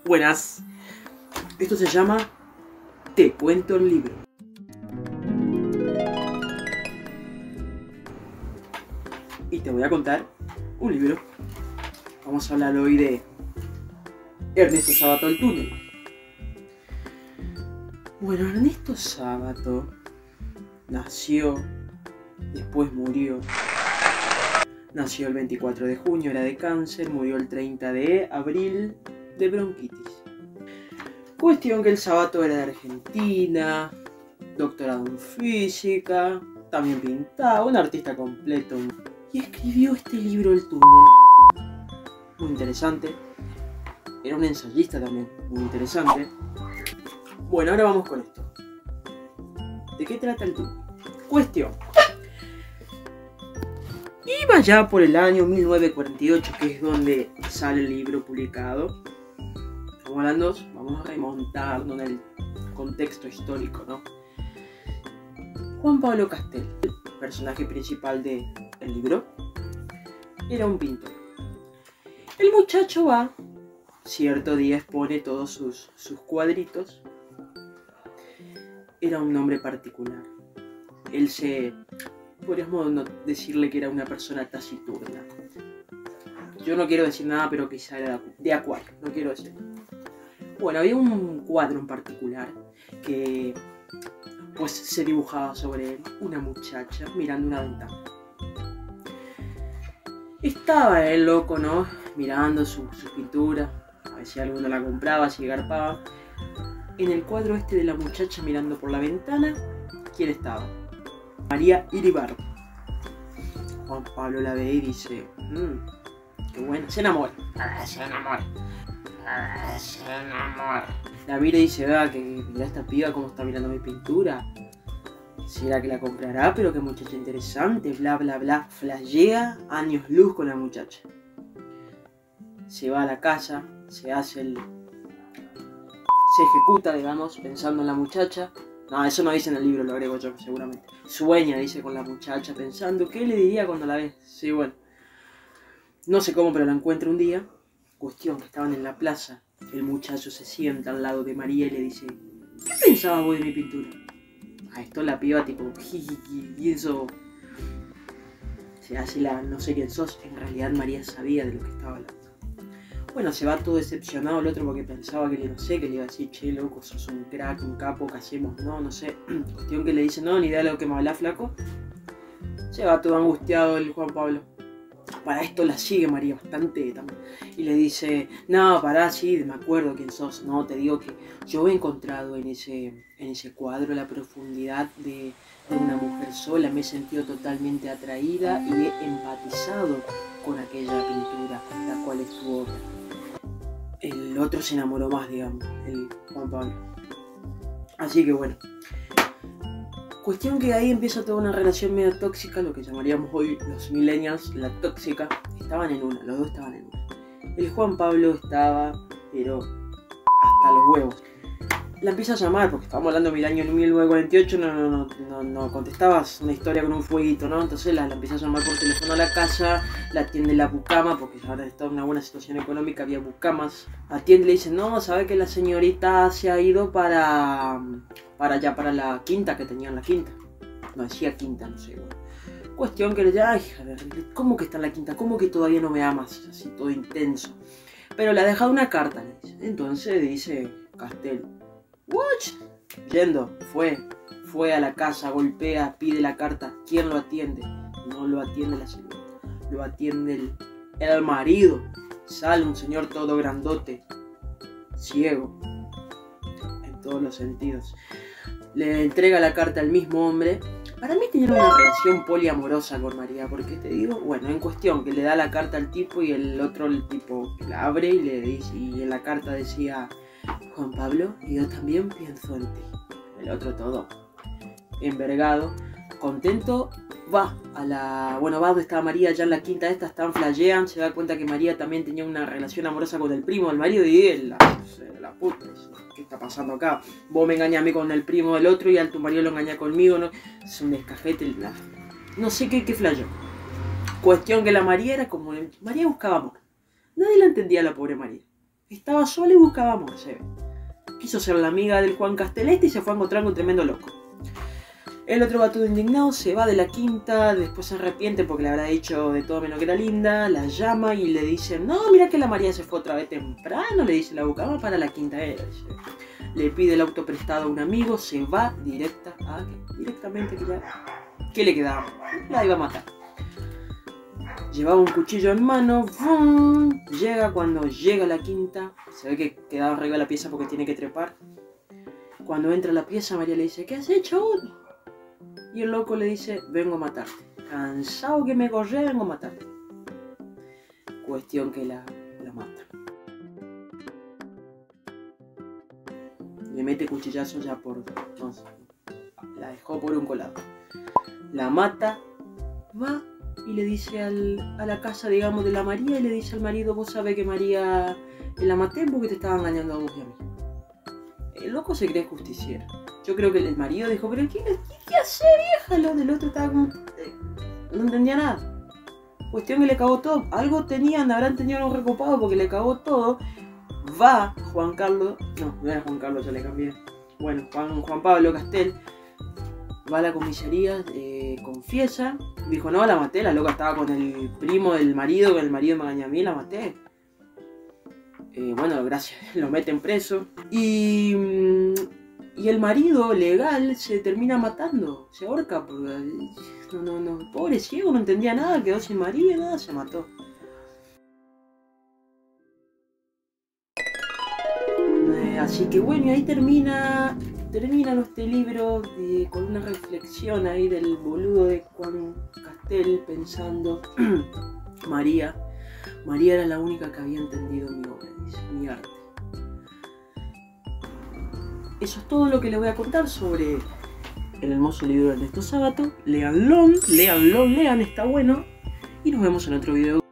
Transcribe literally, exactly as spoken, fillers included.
Buenas. Esto se llama Te cuento el libro. Y te voy a contar un libro. Vamos a hablar hoy de Ernesto Sábato el Túnel. Bueno, Ernesto Sábato nació, después murió. Nació el veinticuatro de junio, era de cáncer, murió el treinta de abril de bronquitis. Cuestión que el Sábato era de Argentina, doctorado en física, también pintaba, un artista completo. Y escribió este libro, El Túnel, muy interesante. Era un ensayista también, muy interesante. Bueno, ahora vamos con esto. ¿De qué trata El Túnel? Cuestión. Iba ya por el año mil novecientos cuarenta y ocho, que es donde sale el libro publicado. Estamos hablando, vamos a remontarnos en el contexto histórico, ¿no? Juan Pablo Castel, el personaje principal del libro, era un pintor. El muchacho va, cierto día expone todos sus, sus cuadritos. Era un hombre particular. Él se... podríamos decirle que era una persona taciturna. Yo no quiero decir nada, pero quizá era de acuario, no quiero decir. Bueno, había un cuadro en particular que pues se dibujaba sobre él, una muchacha mirando una ventana. Estaba él loco, ¿no? Mirando su, su pintura, a ver si alguno la compraba, si garpaba. En el cuadro este de la muchacha mirando por la ventana, ¿quién estaba? María Iribarren. Juan Pablo la ve y dice, mmm, qué bueno, se enamora. Ah, se enamora. Ah, se enamora. La mira y dice, ah, que mira esta piba cómo está mirando mi pintura. ¿Será que la comprará? Pero qué muchacha interesante, bla bla bla. Flashea años luz con la muchacha. Se va a la casa, se hace el... se ejecuta, digamos, pensando en la muchacha. No, eso no dice en el libro, lo agrego yo, seguramente. Sueña, dice, con la muchacha, pensando, ¿qué le diría cuando la ve? Sí, bueno. No sé cómo, pero la encuentra un día. Cuestión, que estaban en la plaza. El muchacho se sienta al lado de María y le dice, ¿qué pensabas vos de mi pintura? A esto la piba, tipo, jijiji, y eso... se hace la, no sé quién sos. En realidad María sabía de lo que estaba hablando. Bueno, se va todo decepcionado el otro porque pensaba que le, no sé, que le iba a decir, che, loco, sos un crack, un capo, ¿qué hacemos? No, no sé. Cuestión que le dice, no, ni idea de lo que me habla, flaco. Se va todo angustiado el Juan Pablo. Para esto la sigue María bastante también. Y le dice, no, pará, sí, me acuerdo quién sos. No, te digo que yo he encontrado en ese, en ese cuadro la profundidad de, de una mujer sola. Me he sentido totalmente atraída y he empatizado con aquella pintura, la cual es tu obra. El otro se enamoró más, digamos, el Juan Pablo. Así que bueno. Cuestión que ahí empieza toda una relación medio tóxica, lo que llamaríamos hoy los millennials, la tóxica. Estaban en una, los dos estaban en una. El Juan Pablo estaba, pero hasta los huevos. La empieza a llamar, porque estábamos hablando del año mil novecientos cuarenta y ocho, no, no, no, no, no contestabas una historia con un fueguito, ¿no? Entonces la, la empieza a llamar por teléfono a la casa, la atiende la bucama, porque ahora estaba en una buena situación económica, había bucamas. Atiende y le dice, no, sabe que la señorita se ha ido para, para allá, para la quinta, que tenían la quinta. No, decía quinta, no sé, bueno. Cuestión que le dice, ay, hija de, ¿cómo que está en la quinta? ¿Cómo que todavía no me amas? Así, todo intenso. Pero le ha dejado una carta, le dice. Entonces dice Castel, ¿what? Yendo, fue, fue a la casa, golpea, pide la carta. ¿Quién lo atiende? No lo atiende la señora, lo atiende el, el marido. Sale un señor todo grandote, ciego, en todos los sentidos. Le entrega la carta al mismo hombre. Para mí tenían una relación poliamorosa con María, porque te digo, bueno, en cuestión, que le da la carta al tipo y el otro, el tipo, la abre y le dice, y en la carta decía, Juan Pablo, yo también pienso en ti. El otro todo envergado, contento, va a la... bueno, va donde estaba María, ya en la quinta esta, están flashean, se da cuenta que María también tenía una relación amorosa con el primo del marido y él, la, la puta, ¿qué está pasando acá? Vos me engañás a mí con el primo del otro y al tu marido lo engañás conmigo, ¿no? Es un descajete, la... no sé qué, qué flasheó. Cuestión que la María era como... María buscaba amor. Nadie la entendía, la pobre María. Estaba sola y buscaba amor, se ve. Quiso ser la amiga del Juan Casteleste y se fue a encontrar con un tremendo loco. El otro va todo indignado, se va de la quinta, después se arrepiente porque le habrá dicho de todo menos que era linda, la llama y le dice, no, mira que la María se fue otra vez temprano, le dice la buscaba para la quinta era. Le pide el auto prestado a un amigo, se va directa a, directamente, que ya, ¿qué le quedaba? La iba a matar. Llevaba un cuchillo en mano, ¡fum! Llega cuando llega a la quinta, se ve que quedaba arriba de la pieza porque tiene que trepar. Cuando entra a la pieza, María le dice, ¿qué has hecho hoy? Y el loco le dice, vengo a matarte. Cansado que me corré, vengo a matarte. Cuestión que la, la mata. Le mete cuchillazo ya por... No sé, la dejó por un colado. La mata, va y le dice al, a la casa, digamos, de la María, y le dice al marido, vos sabés que María la maté porque te estaba engañando a vos y a mí. El loco se cree justiciero. Yo creo que el marido dijo, pero ¿qué, qué, qué hace, vieja? Lo del otro estaba como... Eh, no entendía nada. Cuestión que le cagó todo. Algo tenían, habrán tenido algo recopado porque le cagó todo. Va Juan Carlos... No, no era Juan Carlos, ya le cambié. Bueno, Juan, Juan Pablo Castel. Va a la comisaría, eh, confiesa. Dijo, no, la maté, la loca estaba con el primo del marido, con el marido me engañó a mí, la maté. Eh, bueno, gracias, lo meten preso. Y... Y el marido legal se termina matando, se ahorca, porque no, no, no, pobre ciego, no entendía nada, quedó sin marido, nada, se mató. Eh, así que bueno, y ahí termina, termina este libro de, con una reflexión ahí del boludo de Juan Castel pensando, María, María era la única que había entendido mi obra, dice, mi arte. Eso es todo lo que les voy a contar sobre el hermoso libro de Ernesto Sábato. Léanlo, léanlo, lean, está bueno. Y nos vemos en otro video.